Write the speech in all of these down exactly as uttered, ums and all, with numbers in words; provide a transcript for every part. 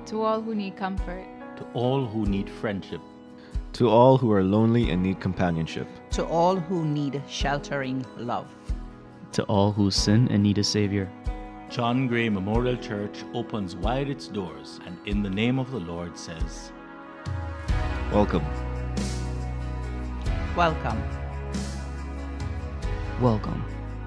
To all who need comfort. To all who need friendship. To all who are lonely and need companionship. To all who need sheltering love. To all who sin and need a Savior. John Gray Memorial Church opens wide its doors and in the name of the Lord says, Welcome. Welcome. Welcome.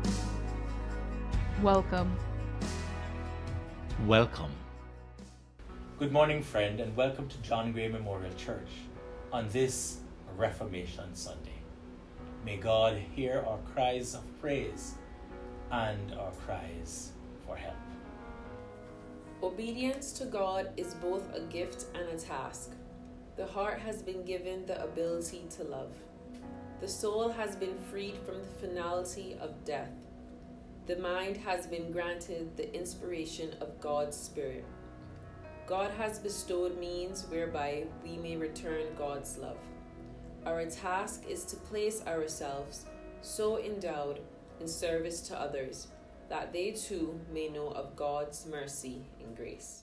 Welcome. Welcome. Good morning, friend, and welcome to John Gray Memorial Church on this Reformation Sunday. May God hear our cries of praise and our cries for help. Obedience to God is both a gift and a task. The heart has been given the ability to love. The soul has been freed from the finality of death. The mind has been granted the inspiration of God's Spirit. God has bestowed means whereby we may return God's love. Our task is to place ourselves so endowed in service to others that they too may know of God's mercy and grace.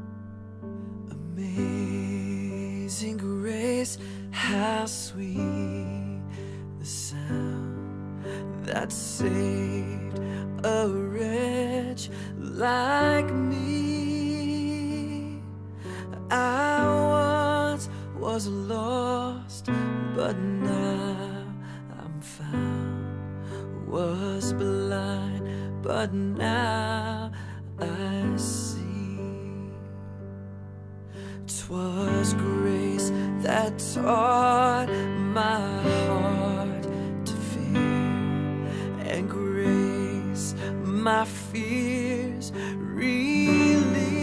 Amazing grace, how sweet the sound that saved a wretch like me. I once was lost, but now I'm found. Was blind, but now I see. 'Twas grace that taught my heart to fear, and grace my fears relieved.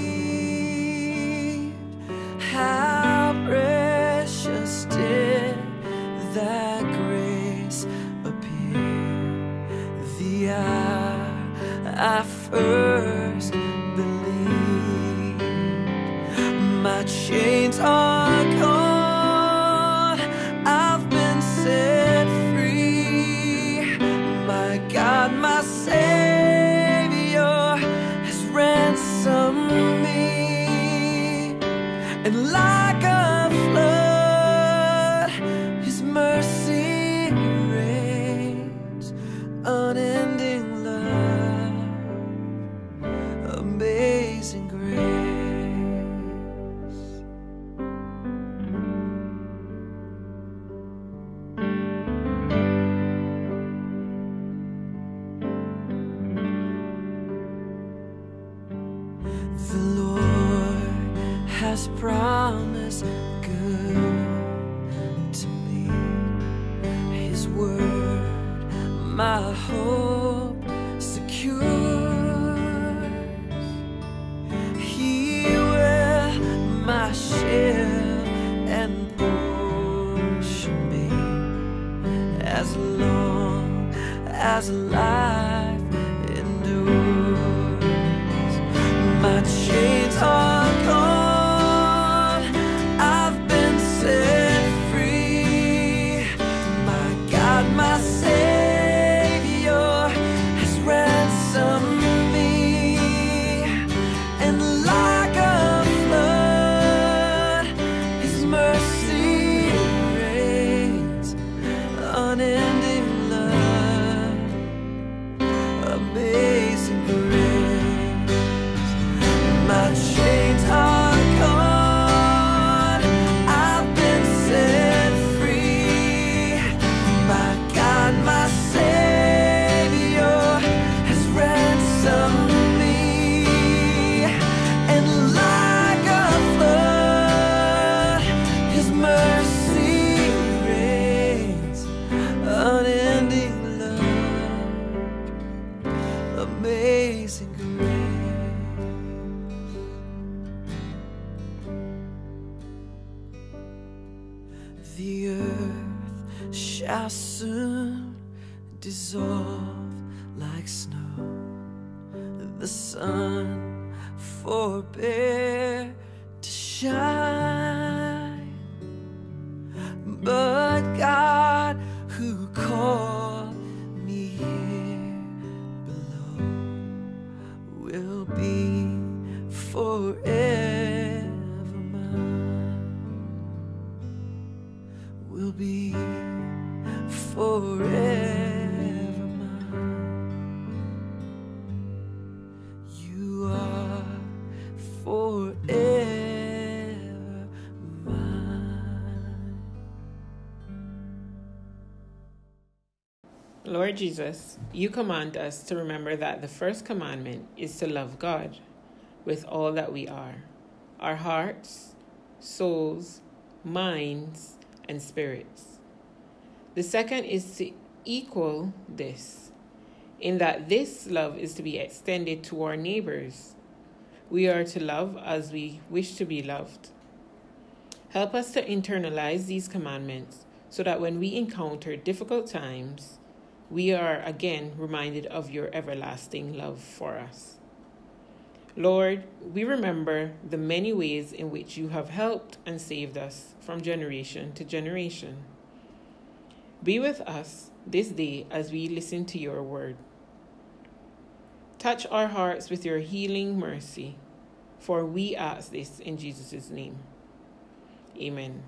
How precious did that grace appear the hour I first believed. My chains are gone, I've been set free. My God, my Savior has ransomed me. And like a flood, His mercy reigns, unending love, amazing grace. The Lord has promised good to me. His word, my hope secures. He will my shield and portion be, as long as life endures. My chains are gone, I've been set free. My God, my Savior has ransomed me. And like a flood, His mercy reigns, unending love, amazing grace. My chains are gone, I've been set free. My God, my Savior has ransomed me. And like a flood, His mercy reigns, unending love, amazing grace. The earth shall soon dissolve like snow. The sun forbear to shine, but God who called me here below will be forever forever mine. Lord Jesus, you command us to remember that the first commandment is to love God with all that we are, our hearts, souls, minds, and spirits. The second is to equal this, in that this love is to be extended to our neighbors. We are to love as we wish to be loved. Help us to internalize these commandments so that when we encounter difficult times, we are again reminded of your everlasting love for us. Lord, we remember the many ways in which you have helped and saved us from generation to generation. Be with us this day as we listen to your word. Touch our hearts with your healing mercy, for we ask this in Jesus' name. Amen.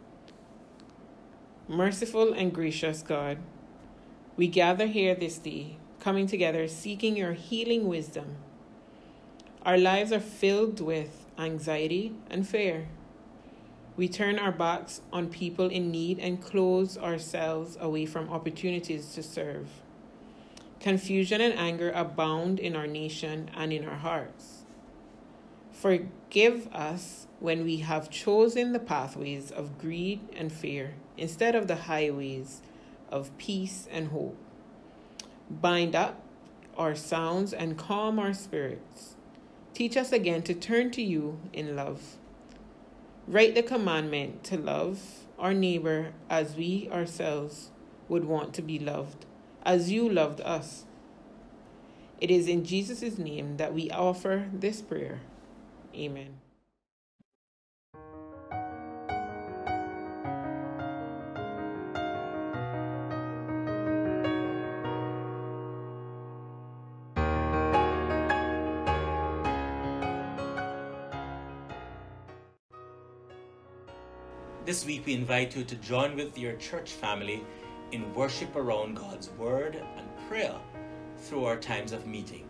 Merciful and gracious God, we gather here this day, coming together seeking your healing wisdom. Our lives are filled with anxiety and fear. We turn our backs on people in need and close ourselves away from opportunities to serve. Confusion and anger abound in our nation and in our hearts. Forgive us when we have chosen the pathways of greed and fear instead of the highways of peace and hope. Bind up our sounds and calm our spirits. Teach us again to turn to you in love. Write the commandment to love our neighbor as we ourselves would want to be loved, as you loved us. It is in Jesus' name that we offer this prayer. Amen. This week we invite you to join with your church family in worship around God's Word and prayer through our times of meeting.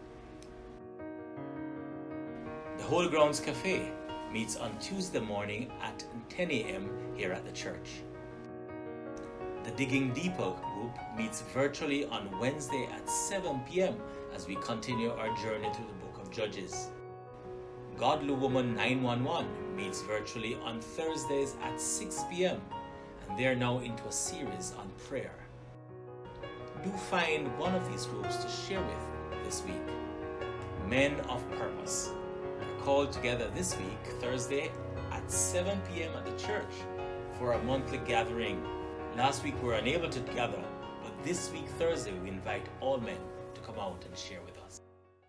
The Whole Grounds Cafe meets on Tuesday morning at ten a.m. here at the church. The Digging Deeper group meets virtually on Wednesday at seven p.m. as we continue our journey through the book of Judges. Godly Woman nine one one meets virtually on Thursdays at six p.m. and they are now into a series on prayer. Do find one of these groups to share with this week. Men of Purpose are called together this week, Thursday at seven p.m. at the church for a monthly gathering. Last week we were unable to gather, but this week, Thursday, we invite all men to come out and share with us.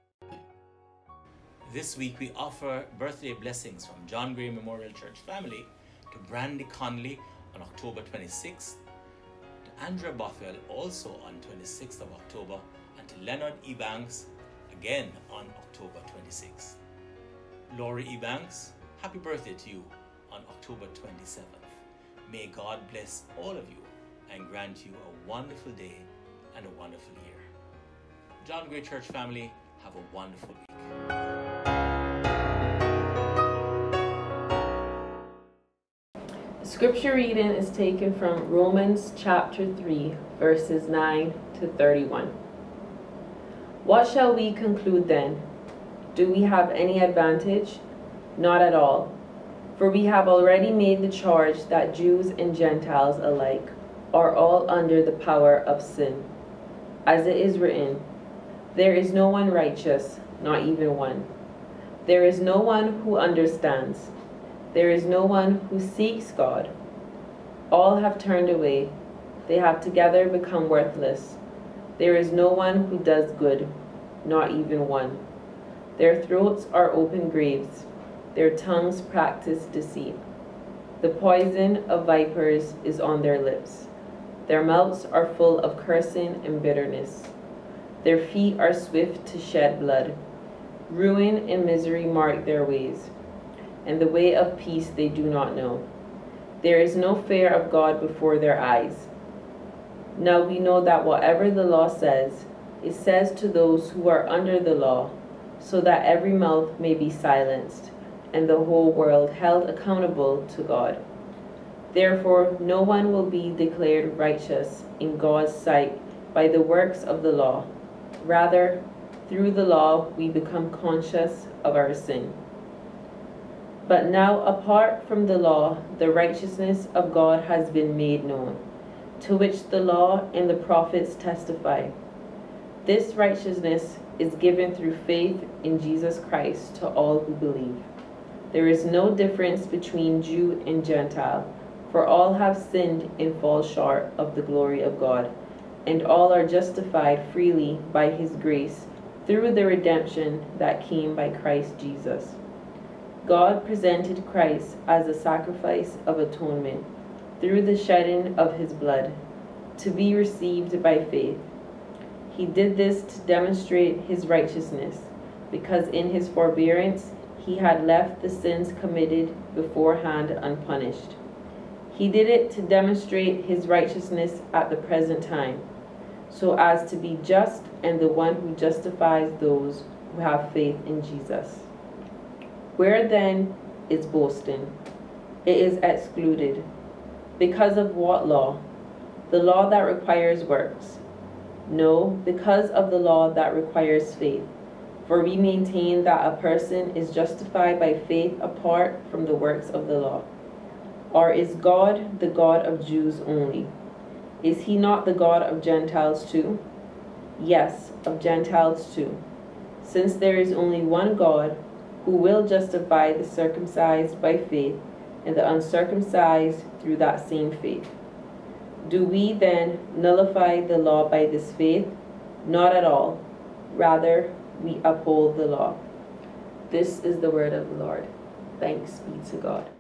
This week we offer birthday blessings from John Gray Memorial Church family to Brandy Conley on October twenty-sixth, to Andrea Bothwell also on twenty-sixth of October, and to Leonard Ebanks again on October twenty-sixth. Laurie Ebanks, happy birthday to you on October twenty-seventh. May God bless all of you and grant you a wonderful day and a wonderful year. John Gray Church family, have a wonderful week. Scripture reading is taken from Romans chapter three, verses nine to thirty-one. What shall we conclude then? Do we have any advantage? Not at all. For we have already made the charge that Jews and Gentiles alike are all under the power of sin. As it is written, there is no one righteous, not even one. There is no one who understands. There is no one who seeks God. All have turned away. They have together become worthless. There is no one who does good, not even one. Their throats are open graves. Their tongues practice deceit. The poison of vipers is on their lips. Their mouths are full of cursing and bitterness. Their feet are swift to shed blood. Ruin and misery mark their ways, and the way of peace they do not know. There is no fear of God before their eyes. Now we know that whatever the law says, it says to those who are under the law, so that every mouth may be silenced, and the whole world held accountable to God. Therefore, no one will be declared righteous in God's sight by the works of the law. Rather, through the law, we become conscious of our sin. But now, apart from the law, the righteousness of God has been made known, to which the law and the prophets testify. This righteousness is given through faith in Jesus Christ to all who believe. There is no difference between Jew and Gentile, for all have sinned and fall short of the glory of God, and all are justified freely by his grace through the redemption that came by Christ Jesus. God presented Christ as a sacrifice of atonement through the shedding of his blood, to be received by faith. He did this to demonstrate his righteousness, because in his forbearance he had left the sins committed beforehand unpunished. He did it to demonstrate his righteousness at the present time, so as to be just and the one who justifies those who have faith in Jesus. Where then is boasting? It is excluded. Because of what law? The law that requires works? No, because of the law that requires faith. For we maintain that a person is justified by faith apart from the works of the law. Or is God the God of Jews only? Is he not the God of Gentiles too? Yes, of Gentiles too. Since there is only one God, who will justify the circumcised by faith and the uncircumcised through that same faith. Do we then nullify the law by this faith? Not at all. Rather, we uphold the law. This is the word of the Lord. Thanks be to God.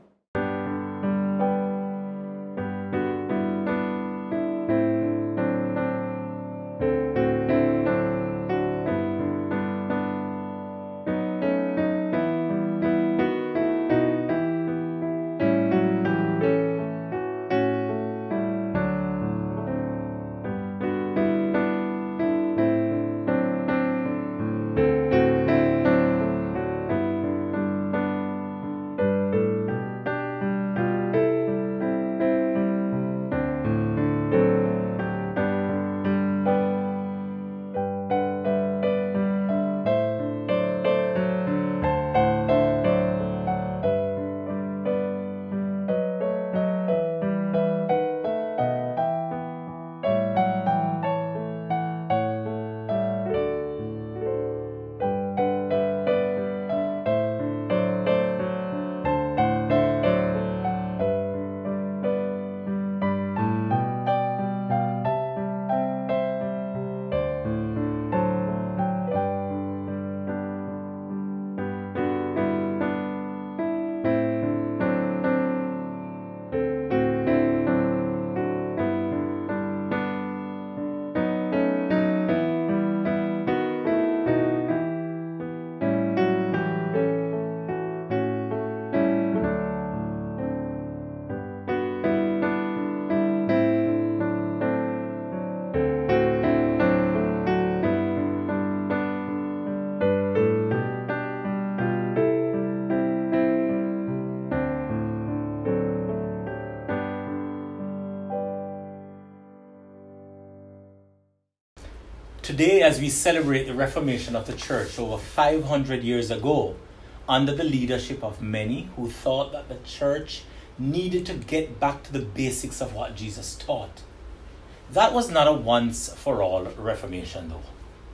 Today, as we celebrate the Reformation of the Church over five hundred years ago, under the leadership of many who thought that the Church needed to get back to the basics of what Jesus taught. That was not a once-for-all Reformation, though.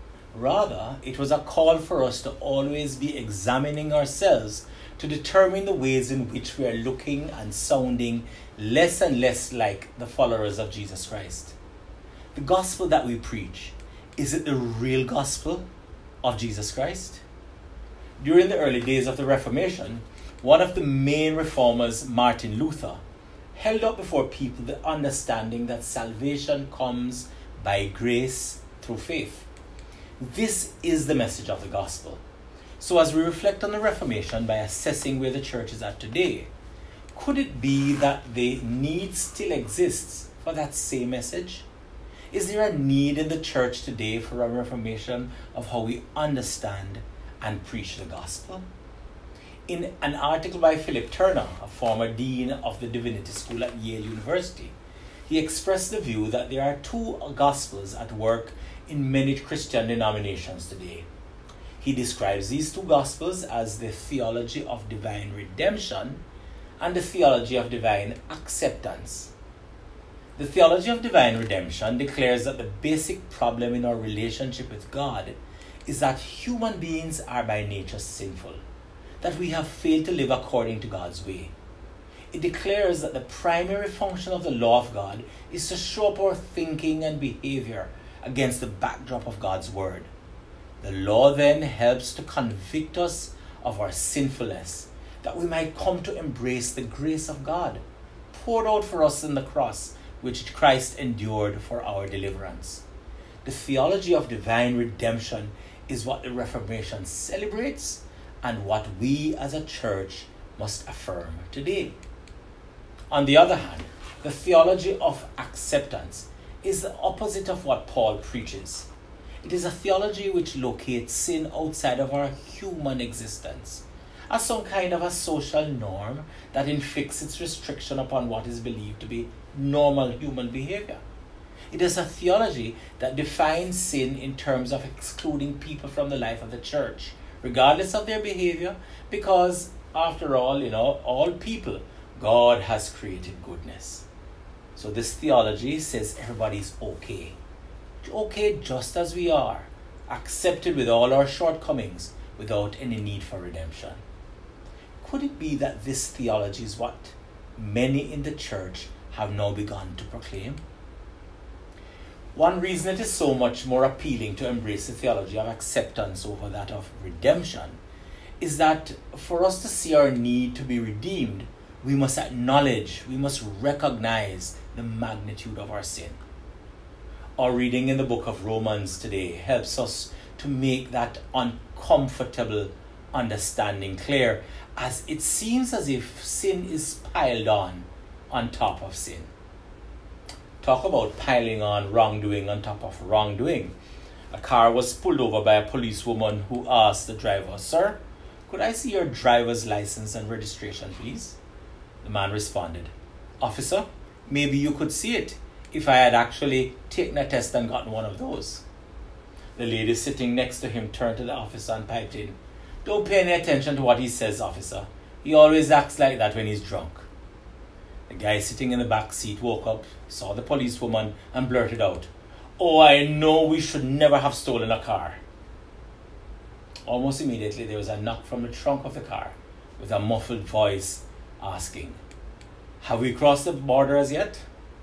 Rather, it was a call for us to always be examining ourselves to determine the ways in which we are looking and sounding less and less like the followers of Jesus Christ. The gospel that we preach, is it the real gospel of Jesus Christ? During the early days of the Reformation, one of the main reformers, Martin Luther, held up before people the understanding that salvation comes by grace through faith. This is the message of the gospel. So as we reflect on the Reformation by assessing where the church is at today, could it be that the need still exists for that same message? Is there a need in the church today for a reformation of how we understand and preach the gospel? In an article by Philip Turner, a former dean of the Divinity School at Yale University, he expressed the view that there are two gospels at work in many Christian denominations today. He describes these two gospels as the theology of divine redemption and the theology of divine acceptance. The theology of divine redemption declares that the basic problem in our relationship with God is that human beings are by nature sinful, that we have failed to live according to God's way. It declares that the primary function of the law of God is to show up our thinking and behavior against the backdrop of God's word. The law then helps to convict us of our sinfulness, that we might come to embrace the grace of God, poured out for us in the cross, which Christ endured for our deliverance. The theology of divine redemption is what the Reformation celebrates and what we as a church must affirm today. On the other hand, the theology of acceptance is the opposite of what Paul preaches. It is a theology which locates sin outside of our human existence, as some kind of a social norm that inflicts its restriction upon what is believed to be normal human behavior. It is a theology that defines sin in terms of excluding people from the life of the church, regardless of their behavior, because after all, you know, all people, God has created goodness. So this theology says everybody's okay. Okay just as we are, accepted with all our shortcomings, without any need for redemption. Could it be that this theology is what many in the church have now begun to proclaim? One reason it is so much more appealing to embrace the theology of acceptance over that of redemption is that for us to see our need to be redeemed, we must acknowledge, we must recognize the magnitude of our sin. Our reading in the book of Romans today helps us to make that uncomfortable understanding clear, as it seems as if sin is piled on on top of sin. Talk about piling on wrongdoing on top of wrongdoing. A car was pulled over by a policewoman who asked the driver, "Sir, could I see your driver's license and registration, please?" The man responded, "Officer, maybe you could see it if I had actually taken a test and gotten one of those." The lady sitting next to him turned to the officer and piped in, "Don't pay any attention to what he says, officer. He always acts like that when he's drunk." The guy sitting in the back seat woke up, saw the policewoman, and blurted out, "Oh, I know we should never have stolen a car." Almost immediately, there was a knock from the trunk of the car with a muffled voice asking, "Have we crossed the border as yet?"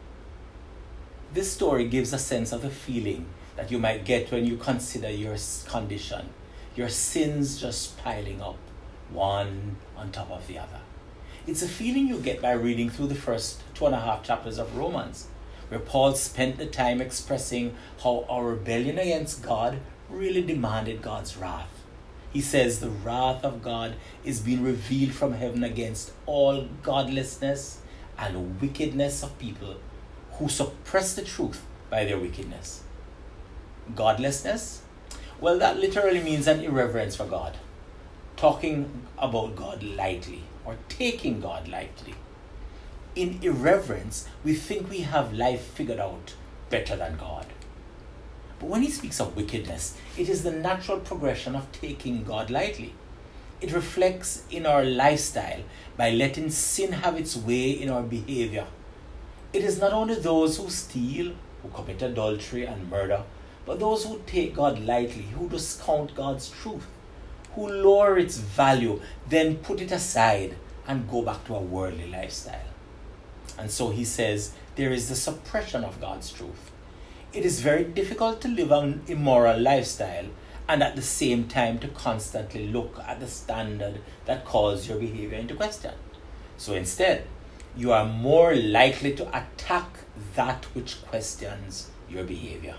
This story gives a sense of the feeling that you might get when you consider your condition, your sins just piling up, one on top of the other. It's a feeling you get by reading through the first two and a half chapters of Romans, where Paul spent the time expressing how our rebellion against God really demanded God's wrath. He says the wrath of God is being revealed from heaven against all godlessness and wickedness of people who suppress the truth by their wickedness. Godlessness? Well, that literally means an irreverence for God, talking about God lightly or taking God lightly. In irreverence, we think we have life figured out better than God. But when he speaks of wickedness, it is the natural progression of taking God lightly. It reflects in our lifestyle by letting sin have its way in our behavior. It is not only those who steal, who commit adultery and murder, but those who take God lightly, who discount God's truth, who lower its value, then put it aside and go back to a worldly lifestyle. And so he says there is the suppression of God's truth. It is very difficult to live an immoral lifestyle and at the same time to constantly look at the standard that calls your behavior into question. So instead, you are more likely to attack that which questions your behavior.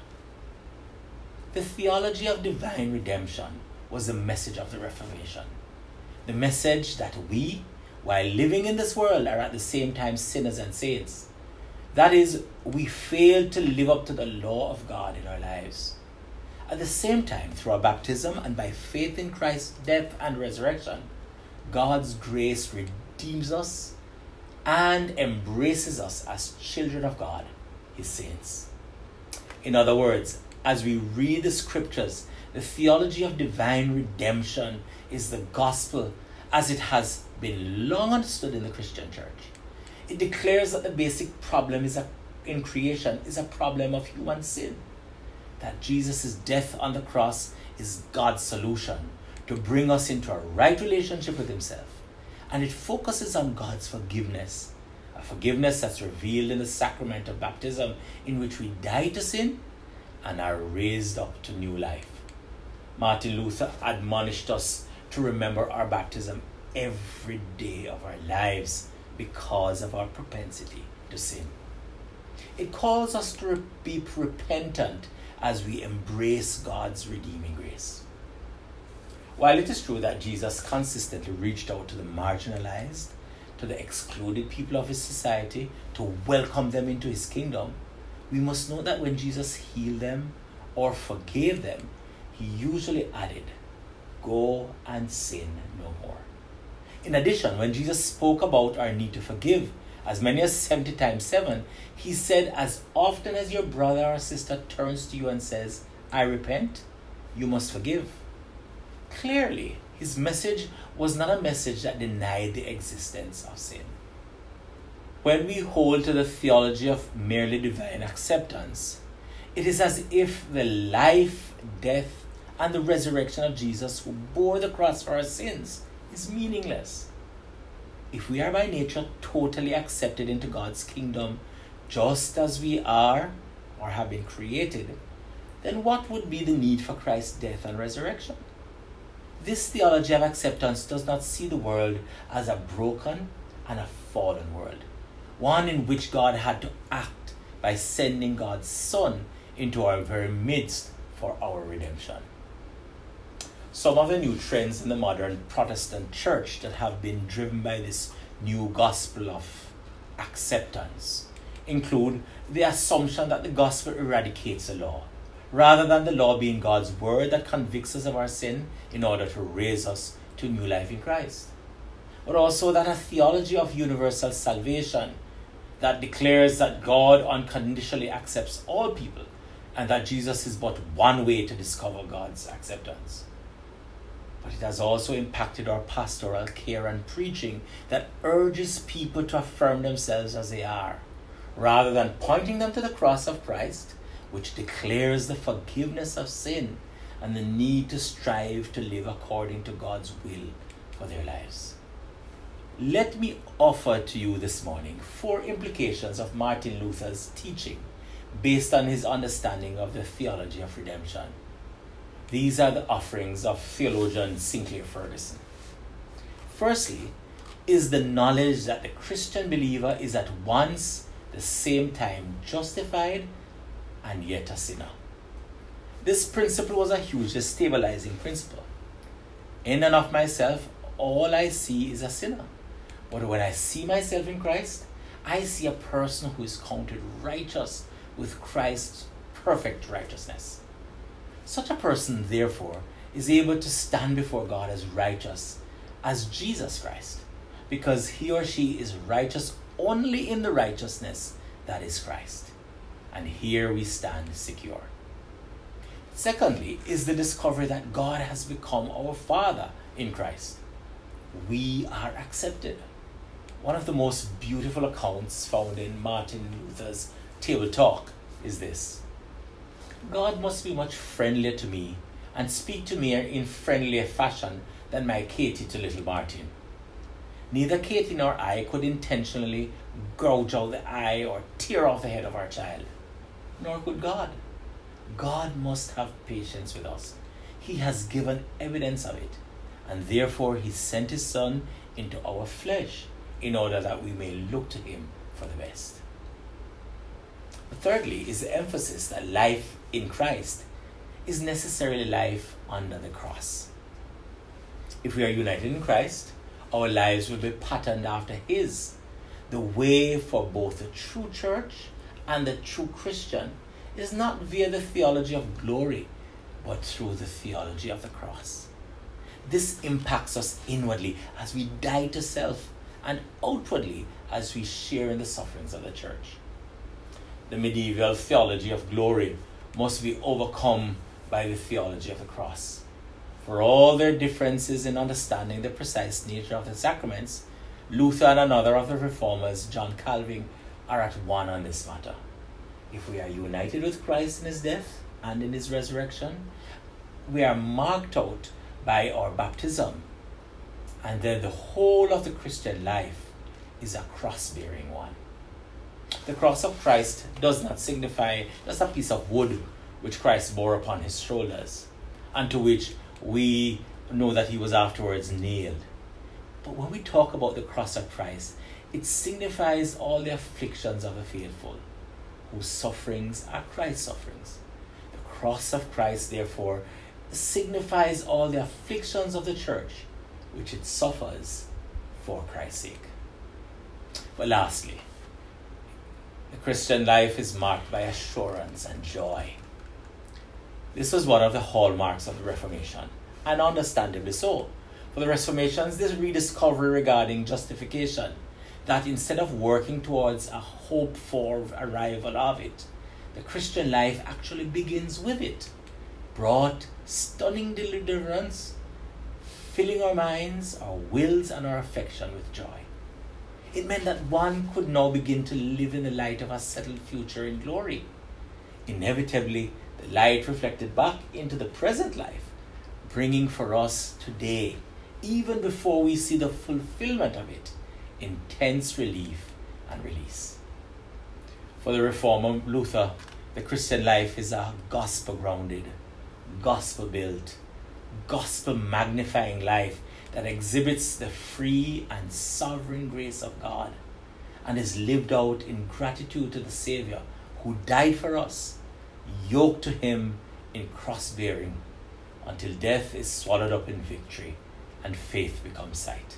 The theology of divine redemption was the message of the Reformation. The message that we, while living in this world, are at the same time sinners and saints. That is, we fail to live up to the law of God in our lives. At the same time, through our baptism and by faith in Christ's death and resurrection, God's grace redeems us and embraces us as children of God, his saints. In other words, as we read the scriptures, the theology of divine redemption is the gospel as it has been long understood in the Christian church. It declares that the basic problem is a, in creation is a problem of human sin, that Jesus' death on the cross is God's solution to bring us into a right relationship with himself. And it focuses on God's forgiveness, a forgiveness that's revealed in the sacrament of baptism, in which we die to sin and are raised up to new life. Martin Luther admonished us to remember our baptism every day of our lives because of our propensity to sin. It calls us to be repentant as we embrace God's redeeming grace. While it is true that Jesus consistently reached out to the marginalized, to the excluded people of his society, to welcome them into his kingdom, we must note that when Jesus healed them or forgave them, he usually added, "Go and sin no more." In addition, when Jesus spoke about our need to forgive, as many as seventy times seven, he said, as often as your brother or sister turns to you and says, "I repent," you must forgive. Clearly, his message was not a message that denied the existence of sin. When we hold to the theology of merely divine acceptance, it is as if the life, death, and the resurrection of Jesus, who bore the cross for our sins, is meaningless. If we are by nature totally accepted into God's kingdom, just as we are or have been created, then what would be the need for Christ's death and resurrection? This theology of acceptance does not see the world as a broken and a fallen world, one in which God had to act by sending God's Son into our very midst for our redemption. Some of the new trends in the modern Protestant church that have been driven by this new gospel of acceptance include the assumption that the gospel eradicates the law, rather than the law being God's word that convicts us of our sin in order to raise us to new life in Christ. But also that a theology of universal salvation that declares that God unconditionally accepts all people and that Jesus is but one way to discover God's acceptance. But it has also impacted our pastoral care and preaching that urges people to affirm themselves as they are, rather than pointing them to the cross of Christ, which declares the forgiveness of sin and the need to strive to live according to God's will for their lives. Let me offer to you this morning four implications of Martin Luther's teaching based on his understanding of the theology of redemption. These are the offerings of theologian Sinclair Ferguson. Firstly, is the knowledge that the Christian believer is at once the same time justified and yet a sinner. This principle was a hugely stabilizing principle. In and of myself, all I see is a sinner. But when I see myself in Christ, I see a person who is counted righteous with Christ's perfect righteousness. Such a person, therefore, is able to stand before God as righteous as Jesus Christ, because he or she is righteous only in the righteousness that is Christ. And here we stand secure. Secondly, is the discovery that God has become our Father in Christ. We are accepted. One of the most beautiful accounts found in Martin Luther's Table Talk is this: God must be much friendlier to me and speak to me in friendlier fashion than my Katie to little Martin. Neither Katie nor I could intentionally gouge out the eye or tear off the head of our child, nor could God. God must have patience with us. He has given evidence of it, and therefore he sent his Son into our flesh in order that we may look to him for the best. Thirdly is the emphasis that life in Christ is necessarily life under the cross. If we are united in Christ, our lives will be patterned after his. The way for both the true church and the true Christian is not via the theology of glory, but through the theology of the cross. This impacts us inwardly as we die to self, and outwardly as we share in the sufferings of the church. The medieval theology of glory must be overcome by the theology of the cross. For all their differences in understanding the precise nature of the sacraments, Luther and another of the reformers, John Calvin, are at one on this matter. If we are united with Christ in his death and in his resurrection, we are marked out by our baptism, and then the whole of the Christian life is a cross-bearing one. The cross of Christ does not signify just a piece of wood which Christ bore upon his shoulders, and to which we know that he was afterwards nailed. But when we talk about the cross of Christ, it signifies all the afflictions of the faithful, whose sufferings are Christ's sufferings. The cross of Christ, therefore, signifies all the afflictions of the church, which it suffers for Christ's sake. But lastly, the Christian life is marked by assurance and joy. This was one of the hallmarks of the Reformation, and understandably so. For the Reformations, this rediscovery regarding justification, that instead of working towards a hope for arrival of it, the Christian life actually begins with it, brought stunning deliverance, filling our minds, our wills, and our affection with joy. It meant that one could now begin to live in the light of a settled future in glory. Inevitably, the light reflected back into the present life, bringing for us today, even before we see the fulfillment of it, intense relief and release. For the reformer Luther, the Christian life is a gospel-grounded, gospel-built, gospel-magnifying life that exhibits the free and sovereign grace of God and is lived out in gratitude to the Savior who died for us, yoked to him in cross-bearing, until death is swallowed up in victory and faith becomes sight.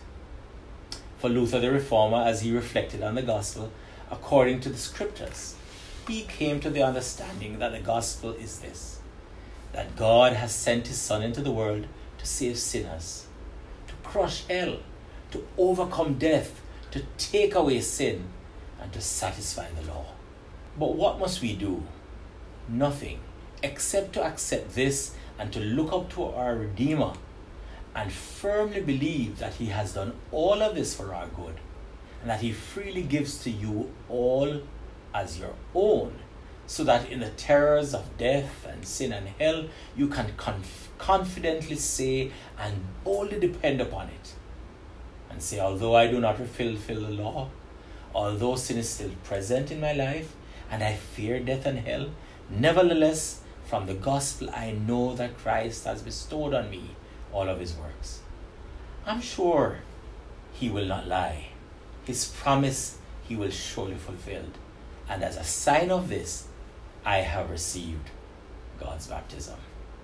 For Luther the Reformer, as he reflected on the gospel according to the scriptures, he came to the understanding that the gospel is this: that God has sent his Son into the world to save sinners, to crush hell, to overcome death, to take away sin, and to satisfy the law. But what must we do? Nothing, except to accept this and to look up to our Redeemer and firmly believe that he has done all of this for our good, and that he freely gives to you all as your own, so that in the terrors of death and sin and hell, you can conf- confidently say and boldly depend upon it, and say, although I do not fulfill the law, although sin is still present in my life, and I fear death and hell, nevertheless, from the gospel I know that Christ has bestowed on me all of his works. I'm sure he will not lie. His promise he will surely fulfill. And as a sign of this, I have received God's baptism.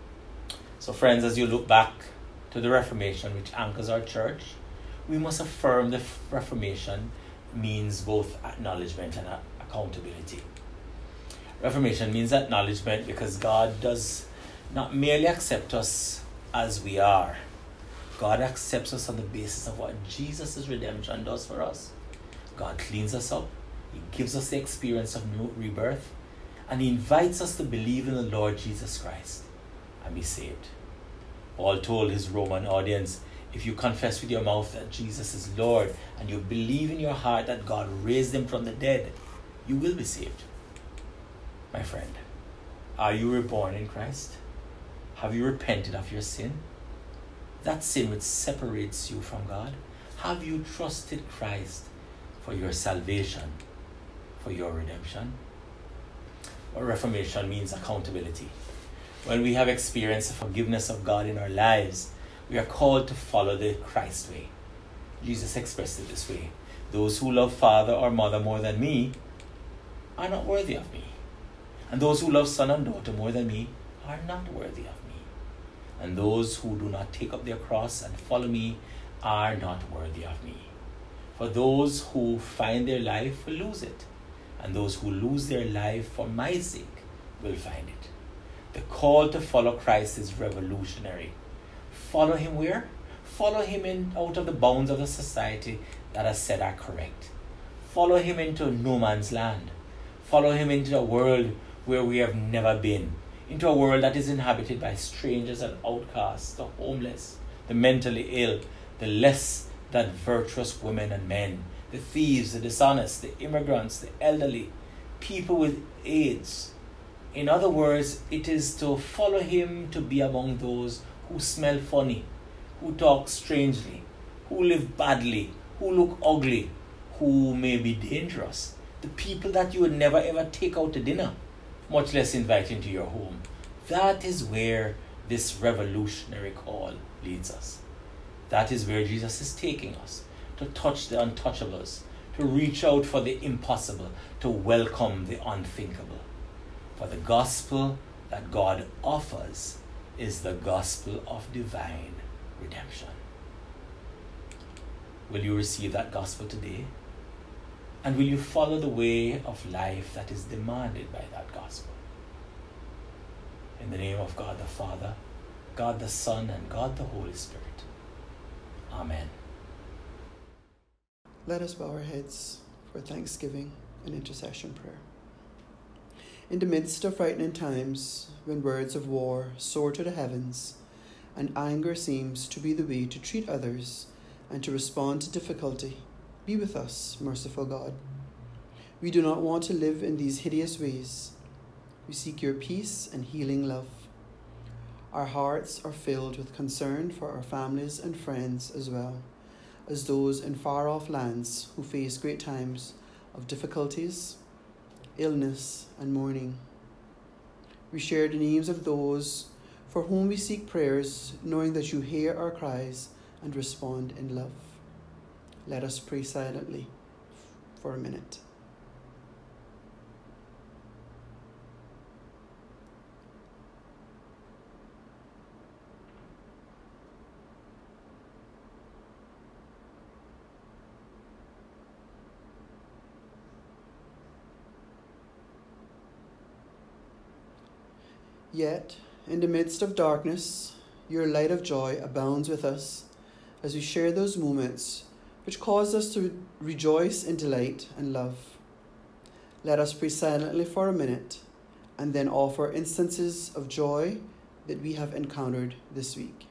So friends, as you look back to the Reformation which anchors our church, we must affirm the Reformation means both acknowledgement and accountability. Reformation means acknowledgement because God does not merely accept us as we are. God accepts us on the basis of what Jesus' redemption does for us. God cleans us up. He gives us the experience of new rebirth. And he invites us to believe in the Lord Jesus Christ and be saved. Paul told his Roman audience, if you confess with your mouth that Jesus is Lord and you believe in your heart that God raised him from the dead, you will be saved. My friend, are you reborn in Christ? Have you repented of your sin? That sin which separates you from God? Have you trusted Christ for your salvation, for your redemption? Well, Reformation means accountability. When we have experienced the forgiveness of God in our lives, we are called to follow the Christ way. Jesus expressed it this way: those who love father or mother more than me are not worthy of me. And those who love son and daughter more than me are not worthy of me. And those who do not take up their cross and follow me are not worthy of me. For those who find their life will lose it, and those who lose their life for my sake will find it. The call to follow Christ is revolutionary. Follow him where? Follow him in out of the bounds of the society that has said are correct. Follow him into no man's land. Follow him into a world where we have never been. Into a world that is inhabited by strangers and outcasts, the homeless, the mentally ill, the less than virtuous women and men, the thieves, the dishonest, the immigrants, the elderly, people with AIDS. In other words, it is to follow him to be among those who smell funny, who talk strangely, who live badly, who look ugly, who may be dangerous. The people that you would never ever take out to dinner, much less invite into your home. That is where this revolutionary call leads us. That is where Jesus is taking us, to touch the untouchables, to reach out for the impossible, to welcome the unthinkable. For the gospel that God offers is the gospel of divine redemption. Will you receive that gospel today? And will you follow the way of life that is demanded by that gospel? In the name of God the Father, God the Son, and God the Holy Spirit. Amen. Let us bow our heads for thanksgiving and intercession prayer. In the midst of frightening times, when words of war soar to the heavens, and anger seems to be the way to treat others and to respond to difficulty, be with us, merciful God. We do not want to live in these hideous ways. We seek your peace and healing love. Our hearts are filled with concern for our families and friends as well as those in far-off lands who face great times of difficulties, illness, and mourning. We share the names of those for whom we seek prayers, knowing that you hear our cries and respond in love. Let us pray silently for a minute. Yet, in the midst of darkness, your light of joy abounds with us as we share those moments which cause us to rejoice in delight and love. Let us pray silently for a minute and then offer instances of joy that we have encountered this week.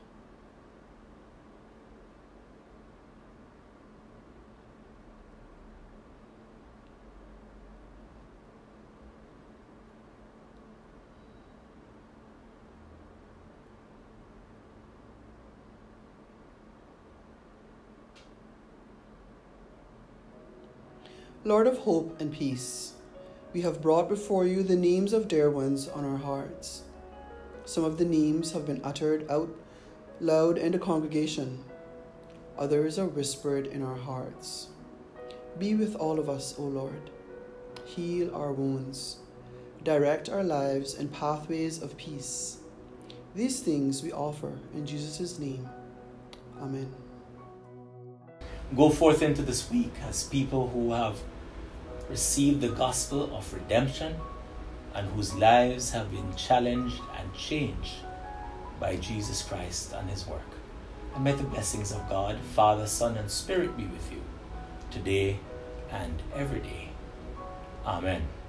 Lord of hope and peace, we have brought before you the names of dear ones on our hearts. Some of the names have been uttered out loud in the congregation. Others are whispered in our hearts. Be with all of us, O Lord. Heal our wounds. Direct our lives in pathways of peace. These things we offer in Jesus' name. Amen. Go forth into this week as people who have received the gospel of redemption and whose lives have been challenged and changed by Jesus Christ and his work. And may the blessings of God, Father, Son, and Spirit be with you today and every day. Amen.